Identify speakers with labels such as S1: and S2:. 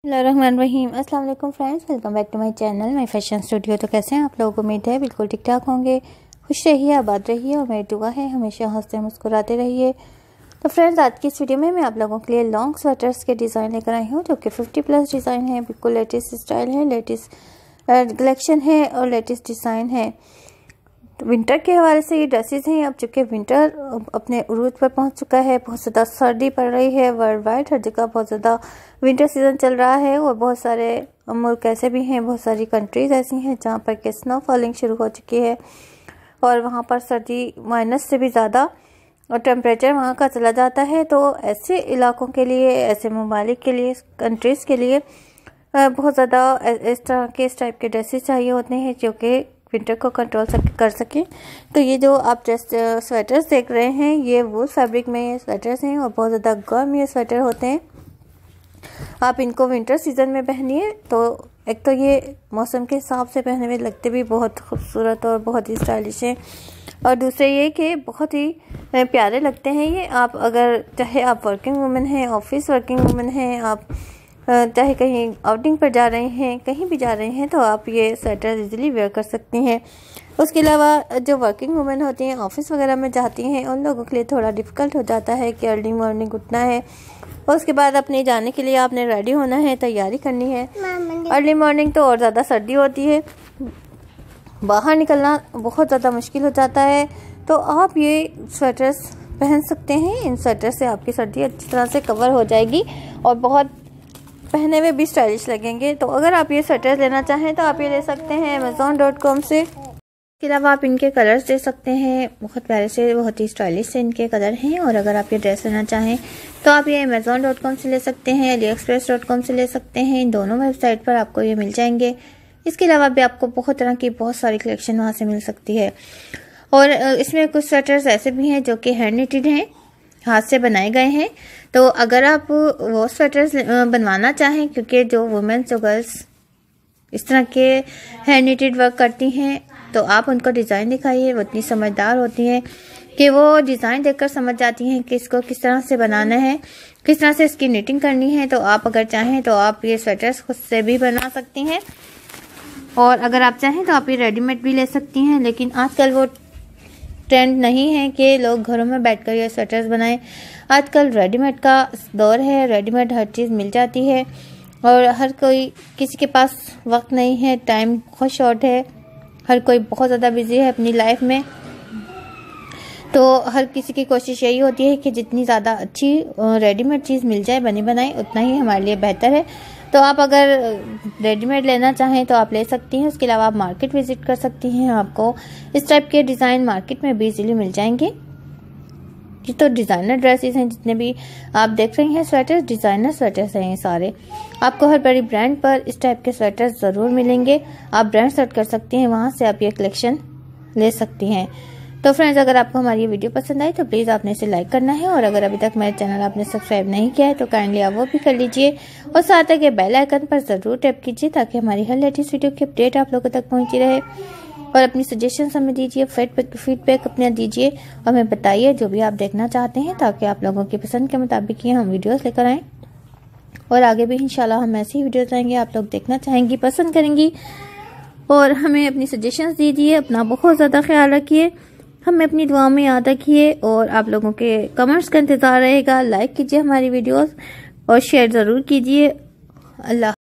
S1: बिस्मिल्लाहिर्रहमानिर्रहीम। अस्सलाम वालेकुम friends, welcome back to my channel my fashion studio. तो कैसे हैं आप लोग? उम्मीद है बिल्कुल ठीक ठाक होंगे। खुश रहिए, आबाद रहिए और मेरी दुआ है हमेशा हंसते मुस्कुराते रहिए। तो फ्रेंड्स, आज की इस वीडियो में मैं आप लोगों के लिए लॉन्ग स्वेटर्स के डिज़ाइन लेकर आई हूँ जो कि 50+ डिज़ाइन है। बिल्कुल लेटेस्ट स्टाइल है, लेटेस्ट कलेक्शन है और लेटेस्ट डिज़ाइन है। विंटर के हवाले से ये ड्रेसेस हैं। अब चूँकि विंटर अपने उरूज पर पहुंच चुका है, बहुत ज़्यादा सर्दी पड़ रही है वर्ल्ड वाइड, हर जगह बहुत ज़्यादा विंटर सीज़न चल रहा है और बहुत सारे मुल्क ऐसे भी हैं, बहुत सारी कंट्रीज़ ऐसी हैं जहां पर के स्नो फॉलिंग शुरू हो चुकी है और वहां पर सर्दी माइनस से भी ज़्यादा और टेम्परेचर वहां का चला जाता है। तो ऐसे इलाकों के लिए, ऐसे ममालिक के लिए, कंट्रीज़ के लिए बहुत ज़्यादा इस टाइप के ड्रेसेस चाहिए होते हैं जो कि विंटर को कंट्रोल कर सकें। तो ये जो आप स्वेटर्स देख रहे हैं, ये वूल फैब्रिक में ये स्वेटर्स हैं और बहुत ज़्यादा गर्म ये स्वेटर होते हैं। आप इनको विंटर सीजन में पहनिए तो एक तो ये मौसम के हिसाब से पहने में लगते भी बहुत खूबसूरत और बहुत ही स्टाइलिश हैं, और दूसरे ये कि बहुत ही प्यारे लगते हैं ये। आप अगर चाहे आप वर्किंग वुमेन हैं, ऑफिस वर्किंग वुमेन हैं, आप चाहे कहीं आउटिंग पर जा रहे हैं, कहीं भी जा रहे हैं, तो आप ये स्वेटर इजीली वेयर कर सकती हैं। उसके अलावा जो वर्किंग वुमेन होती हैं, ऑफिस वगैरह में जाती हैं, उन लोगों के लिए थोड़ा डिफ़िकल्ट हो जाता है कि अर्ली मॉर्निंग उठना है और उसके बाद अपने जाने के लिए आपने रेडी होना है, तैयारी करनी है। अर्ली मॉर्निंग तो और ज़्यादा सर्दी होती है, बाहर निकलना बहुत ज़्यादा मुश्किल हो जाता है। तो आप ये स्वेटर्स पहन सकते हैं। इन स्वेटर से आपकी सर्दी अच्छी तरह से कवर हो जाएगी और बहुत पहने में भी स्टाइलिश लगेंगे। तो अगर आप ये स्वेटर लेना चाहें तो आप ये ले सकते हैं amazon.com से। इसके अलावा आप इनके कलर्स दे सकते हैं, बहुत प्यारे से, बहुत ही स्टाइलिश से इनके कलर हैं। और अगर आप ये ड्रेस लेना चाहें तो आप ये amazon.com से ले सकते हैं, aliexpress.com से ले सकते हैं। इन दोनों वेबसाइट पर आपको ये मिल जाएंगे। इसके अलावा भी आपको बहुत तरह की बहुत सारी कलेक्शन वहाँ से मिल सकती है। और इसमें कुछ स्वेटर्स ऐसे भी हैं जो कि हैंड निटेड हैं, हाथ से बनाए गए हैं। तो अगर आप वो स्वेटर्स बनवाना चाहें, क्योंकि जो वुमेन्स, जो गर्ल्स इस तरह के हैंड निटेड वर्क करती हैं, तो आप उनको डिज़ाइन दिखाइए। वो इतनी समझदार होती हैं कि वो डिज़ाइन देखकर समझ जाती हैं कि इसको किस तरह से बनाना है, किस तरह से इसकी निटिंग करनी है। तो आप अगर चाहें तो आप ये स्वेटर्स खुद से भी बना सकती हैं, और अगर आप चाहें तो आप ये रेडीमेड भी ले सकती हैं। लेकिन आजकल वो ट्रेंड नहीं है कि लोग घरों में बैठकर ये स्वेटर्स बनाएं। आजकल रेडीमेड का दौर है, रेडीमेड हर चीज़ मिल जाती है और हर कोई, किसी के पास वक्त नहीं है, टाइम बहुत शॉर्ट है, हर कोई बहुत ज़्यादा बिजी है अपनी लाइफ में। तो हर किसी की कोशिश यही होती है कि जितनी ज़्यादा अच्छी रेडीमेड चीज़ मिल जाए बनी बनाई, उतना ही हमारे लिए बेहतर है। तो आप अगर रेडीमेड लेना चाहें तो आप ले सकती हैं। उसके अलावा आप मार्केट विजिट कर सकती हैं, आपको इस टाइप के डिज़ाइन मार्केट में भी इजीली मिल जाएंगे। ये तो डिज़ाइनर ड्रेसेस हैं, जितने भी आप देख रही हैं स्वेटर्स, डिज़ाइनर स्वेटर्स हैं ये सारे। आपको हर बड़ी ब्रांड पर इस टाइप के स्वेटर्स ज़रूर मिलेंगे। आप ब्रांड सर्च कर सकती हैं, वहाँ से आप ये कलेक्शन ले सकती हैं। तो फ्रेंड्स, अगर आपको हमारी ये वीडियो पसंद आई तो प्लीज़ आपने इसे लाइक करना है, और अगर अभी तक मेरे चैनल आपने सब्सक्राइब नहीं किया है तो काइंडली आप वो भी कर लीजिए और साथ ही बेल आइकन पर ज़रूर टैप कीजिए ताकि हमारी हर लेटेस्ट वीडियो की अपडेट आप लोगों तक पहुंची रहे। और अपनी सजेशन हमें दीजिए, फीडबैक अपना दीजिए और हमें बताइए जो भी आप देखना चाहते हैं, ताकि आप लोगों की पसंद के मुताबिक ही हम वीडियोस लेकर आएँ। और आगे भी इंशाल्लाह हम ऐसी ही वीडियोस लाएंगे, आप लोग देखना चाहेंगी, पसंद करेंगी। और हमें अपनी सजेशंस दीजिए। अपना बहुत ज़्यादा ख्याल रखिए, हमें अपनी दुआ में याद रखिए और आप लोगों के कमेंट्स का इंतज़ार रहेगा। लाइक कीजिए हमारी वीडियोस और शेयर ज़रूर कीजिए। अल्लाह।